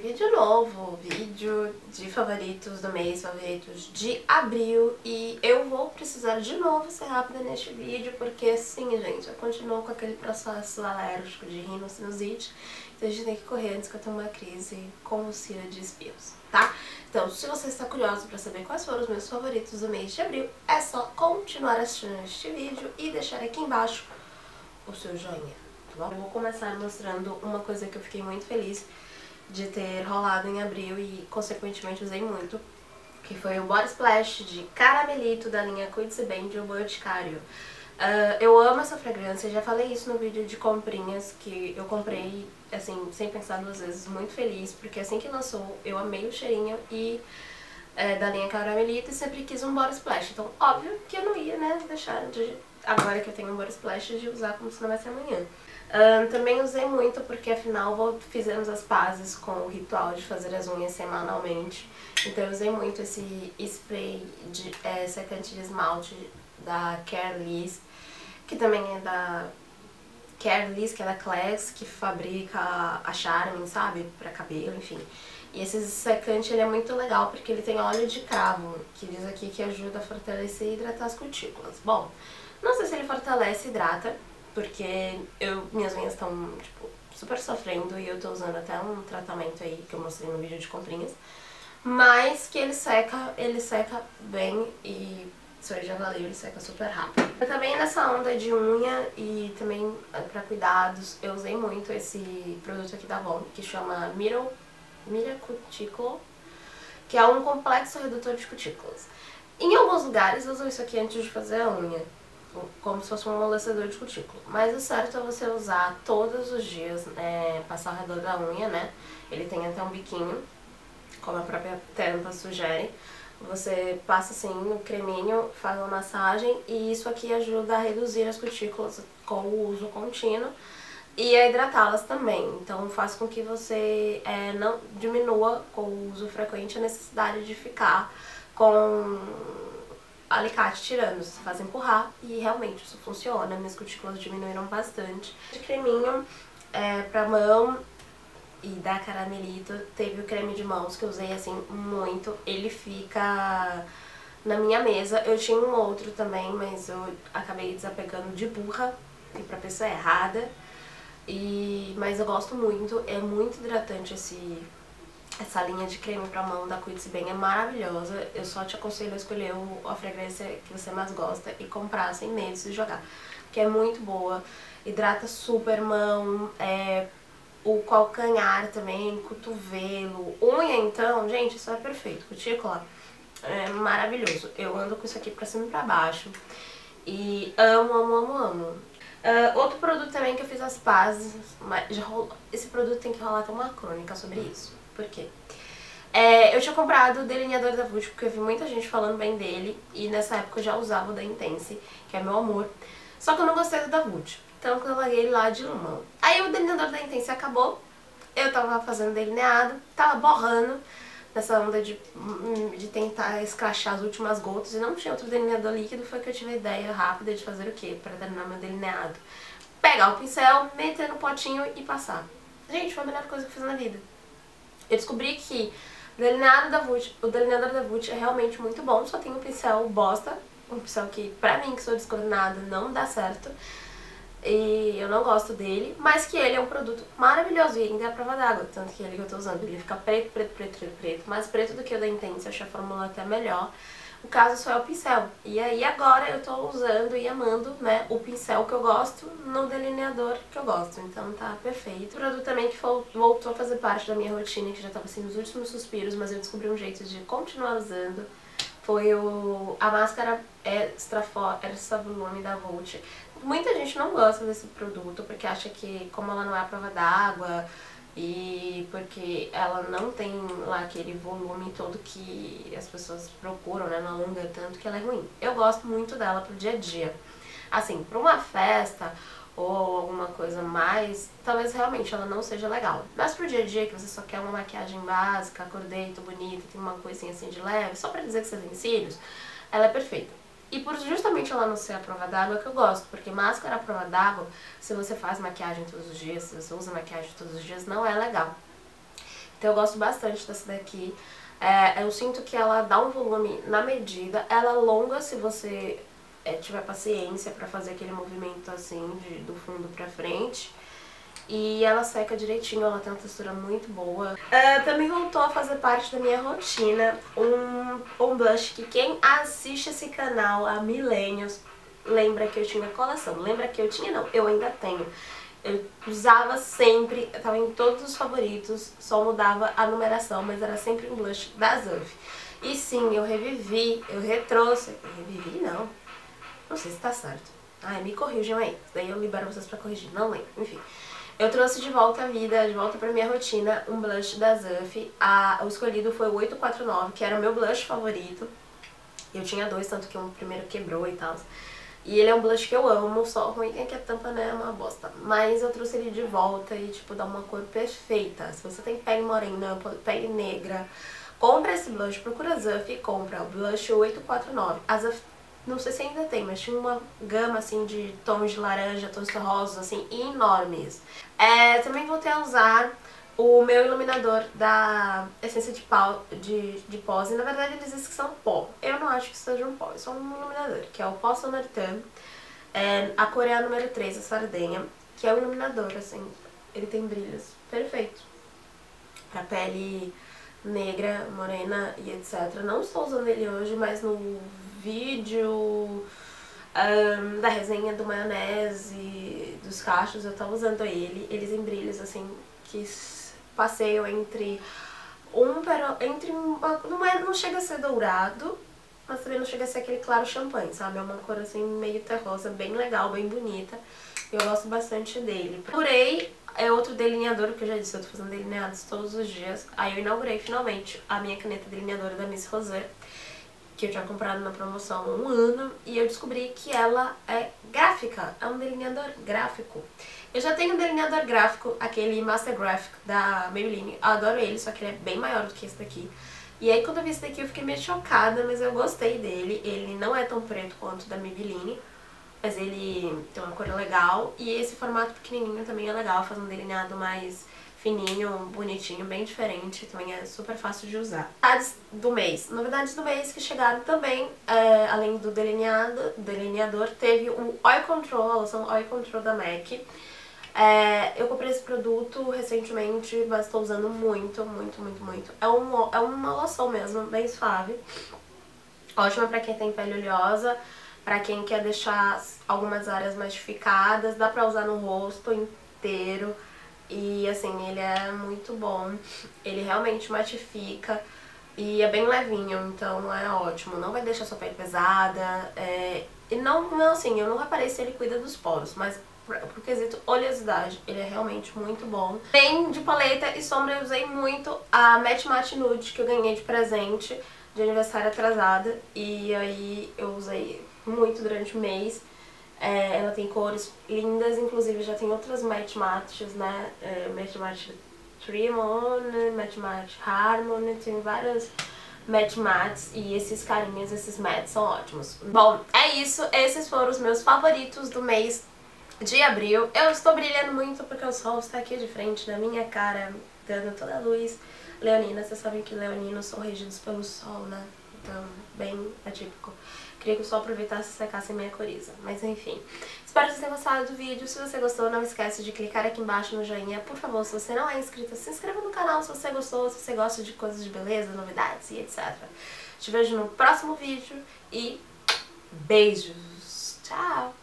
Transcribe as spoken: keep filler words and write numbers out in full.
vídeo novo, vídeo de favoritos do mês, favoritos de abril. E eu vou precisar de novo ser rápida neste vídeo, porque sim, gente, eu continuo com aquele processo alérgico de rinocinusite. Então a gente tem que correr antes que eu tenha uma crise convulsiva de espirros, tá? Então, se você está curioso para saber quais foram os meus favoritos do mês de abril, é só continuar assistindo este vídeo e deixar aqui embaixo o seu joinha, tá bom? Eu vou começar mostrando uma coisa que eu fiquei muito feliz de ter rolado em abril e, consequentemente, usei muito, que foi o Body Splash de Caramelito da linha Cuide-se Bem de O Boticário. Uh, eu amo essa fragrância, já falei isso no vídeo de comprinhas, que eu comprei, assim, sem pensar duas vezes, muito feliz, porque assim que lançou eu amei o cheirinho e é, da linha Caramelito e sempre quis um Body Splash. Então, óbvio que eu não ia, né, deixar de, agora que eu tenho um Body Splash, de usar como se não vai ser amanhã. Uh, também usei muito porque, afinal, fizemos as pazes com o ritual de fazer as unhas semanalmente. Então eu usei muito esse spray de é, secante de esmalte da Careless, que também é da Careless, que é da Class, que fabrica a Charmin, sabe? Pra cabelo, enfim. E esse secante ele é muito legal porque ele tem óleo de cravo, que diz aqui que ajuda a fortalecer e hidratar as cutículas. Bom, não sei se ele fortalece e hidrata, porque eu, minhas unhas estão, tipo, super sofrendo e eu tô usando até um tratamento aí que eu mostrei no vídeo de comprinhas. Mas que ele seca, ele seca bem e isso aí já valeu, ele seca super rápido. Eu também nessa onda de unha e também pra cuidados, eu usei muito esse produto aqui da Avon, que chama Mira, Mira Cuticle, que é um complexo redutor de cutículas. Em alguns lugares eu uso isso aqui antes de fazer a unha, como se fosse um amolecedor de cutícula. Mas o certo é você usar todos os dias, é, passar ao redor da unha, né? Ele tem até um biquinho, como a própria tampa sugere. Você passa assim o creminho, faz uma massagem e isso aqui ajuda a reduzir as cutículas com o uso contínuo e a hidratá-las também. Então faz com que você é, não diminua com o uso frequente a necessidade de ficar com alicate tirando. Você faz empurrar e realmente isso funciona. Minhas cutículas diminuíram bastante. De creminho é, pra mão e da Caramelito, teve o creme de mãos que eu usei assim muito. Ele fica na minha mesa. Eu tinha um outro também, mas eu acabei desapegando de burra e pra pessoa errada. E, mas eu gosto muito, é muito hidratante esse, essa linha de creme pra mão da Cuide-se Bem, é maravilhosa. Eu só te aconselho a escolher o, a fragrância que você mais gosta e comprar sem medo de jogar, que é muito boa, hidrata super mão, é, o calcanhar também, cotovelo, unha então, gente, isso é perfeito. Cutícula é maravilhoso. Eu ando com isso aqui pra cima e pra baixo e amo, amo, amo, amo. Uh, outro produto também que eu fiz as pazes, mas já rolou, esse produto tem que rolar até uma crônica sobre isso. Por quê? É, eu tinha comprado o delineador da Vult porque eu vi muita gente falando bem dele e nessa época eu já usava o da Intense, que é meu amor. Só que eu não gostei do da Vult, então eu larguei ele lá de mão. Aí o delineador da Intense acabou, eu tava fazendo delineado, tava borrando nessa onda de, de tentar escrachar as últimas gotas e não tinha outro delineador líquido. Foi que eu tive a ideia rápida de fazer o quê? Pra terminar meu delineado. Pegar o pincel, meter no potinho e passar. Gente, foi a melhor coisa que eu fiz na vida. Eu descobri que o delineado da Vult, o delineador da Vult é realmente muito bom, só tem um pincel bosta, um pincel que pra mim, que sou descoordenada, não dá certo. E eu não gosto dele, mas que ele é um produto maravilhoso e ainda é a prova d'água, tanto que ele que eu tô usando, ele fica preto, preto, preto, preto, preto, mais preto do que o da Intense, eu achei a fórmula até melhor. O caso só é o pincel. E aí agora eu tô usando e amando, né, o pincel que eu gosto no delineador que eu gosto, então tá perfeito. O produto também que voltou a fazer parte da minha rotina, que já tava assim nos últimos suspiros, mas eu descobri um jeito de continuar usando, foi o, a máscara Extra Força Volume da Vult. Muita gente não gosta desse produto porque acha que, como ela não é a prova d'água e porque ela não tem lá aquele volume todo que as pessoas procuram, né, não alonga tanto, que ela é ruim. Eu gosto muito dela pro dia a dia. Assim, pra uma festa ou alguma coisa mais, talvez realmente ela não seja legal. Mas pro dia a dia, que você só quer uma maquiagem básica, acordei, tô bonita, tem uma coisinha assim de leve, só pra dizer que você tem cílios, ela é perfeita. E por justamente ela não ser a prova d'água que eu gosto, porque máscara à prova d'água, se você faz maquiagem todos os dias, se você usa maquiagem todos os dias, não é legal. Então eu gosto bastante dessa daqui. É, eu sinto que ela dá um volume na medida, ela alonga se você é, tiver paciência pra fazer aquele movimento assim, de, do fundo pra frente. E ela seca direitinho, ela tem uma textura muito boa. Uh, também voltou a fazer parte da minha rotina um, um blush que quem assiste esse canal há milênios lembra que eu tinha coleção. Lembra que eu tinha? Não, eu ainda tenho. Eu usava sempre, tava em todos os favoritos, só mudava a numeração, mas era sempre um blush da Zuv. E sim, eu revivi, eu retrouxe. Revivi não, não sei se tá certo. Ai, me corrijam aí, daí eu libero vocês pra corrigir, não lembro, enfim. Eu trouxe de volta à vida, de volta pra minha rotina, um blush da Zuv. A, o escolhido foi o oito quatro nove, que era o meu blush favorito. Eu tinha dois, tanto que um primeiro quebrou e tal. E ele é um blush que eu amo, só ruim é que a tampa, né, é uma bosta. Mas eu trouxe ele de volta e, tipo, dá uma cor perfeita. Se você tem pele morena, pele negra, compra esse blush, procura a Zuv e compra o blush oito quatro nove. A Zuv, não sei se ainda tem, mas tinha uma gama, assim, de tons de laranja, tons terrosos, assim, enormes. É, também voltei a usar o meu iluminador da essência de, pau, de, de pós, e na verdade eles dizem que são pó. Eu não acho que seja um pó, é só um iluminador, que é o Pó Somertan. É, a cor é a número três, a Sardenha, que é um iluminador, assim, ele tem brilhos perfeitos pra pele negra, morena e etcétera. Não estou usando ele hoje, mas no vídeo um, da resenha do maionese, dos cachos, eu tava usando ele. Eles em brilhos, assim, que passeiam entre um, entre uma, não, é, não chega a ser dourado, mas também não chega a ser aquele claro champanhe, sabe? É uma cor assim meio terrosa, bem legal, bem bonita. Eu gosto bastante dele. Procurei é outro delineador, que eu já disse, eu tô fazendo delineados todos os dias. Aí eu inaugurei finalmente a minha caneta delineadora da Miss Rosé, que eu tinha comprado na promoção há um ano, e eu descobri que ela é gráfica, é um delineador gráfico. Eu já tenho um delineador gráfico, aquele Master Graphic da Maybelline, eu adoro ele, só que ele é bem maior do que esse daqui. E aí quando eu vi esse daqui eu fiquei meio chocada, mas eu gostei dele. Ele não é tão preto quanto o da Maybelline, mas ele tem uma cor legal. E esse formato pequenininho também é legal, faz um delineado mais fininho, bonitinho, bem diferente. Também é super fácil de usar. Novidades do mês. Novidades do mês que chegaram também, é, além do delineado, delineador, teve o Oil Control, a loção Oil Control da MAC. É, eu comprei esse produto recentemente, mas estou usando muito, muito, muito, muito. É, um, é uma loção mesmo, bem suave. Ótima pra quem tem pele oleosa, pra quem quer deixar algumas áreas matificadas. Dá pra usar no rosto inteiro. E assim, ele é muito bom. Ele realmente matifica e é bem levinho, então é ótimo. Não vai deixar sua pele pesada. É, e não, não, assim, eu não reparei se ele cuida dos poros, mas pro quesito oleosidade, ele é realmente muito bom. Bem de paleta e sombra, eu usei muito a Matte Matte Nude, que eu ganhei de presente de aniversário atrasada. E aí eu usei muito durante o mês. É, ela tem cores lindas, inclusive já tem outras Matte Mattes, né? É, Matte Matte Tremon, Matte Matte Harmony, tem várias Matte Mattes, e esses carinhas, esses mattes são ótimos. Bom, é isso, esses foram os meus favoritos do mês de abril. Eu estou brilhando muito porque o sol está aqui de frente na minha cara, dando toda a luz leonina. Vocês sabem que leoninos são regidos pelo sol, né? Então, bem atípico. Queria que o sol aproveitasse e secasse a minha coriza. Mas enfim. Espero que vocês tenham gostado do vídeo. Se você gostou, não esquece de clicar aqui embaixo no joinha. Por favor, se você não é inscrito, se inscreva no canal se você gostou, se você gosta de coisas de beleza, novidades e etcétera. Te vejo no próximo vídeo e beijos. Tchau!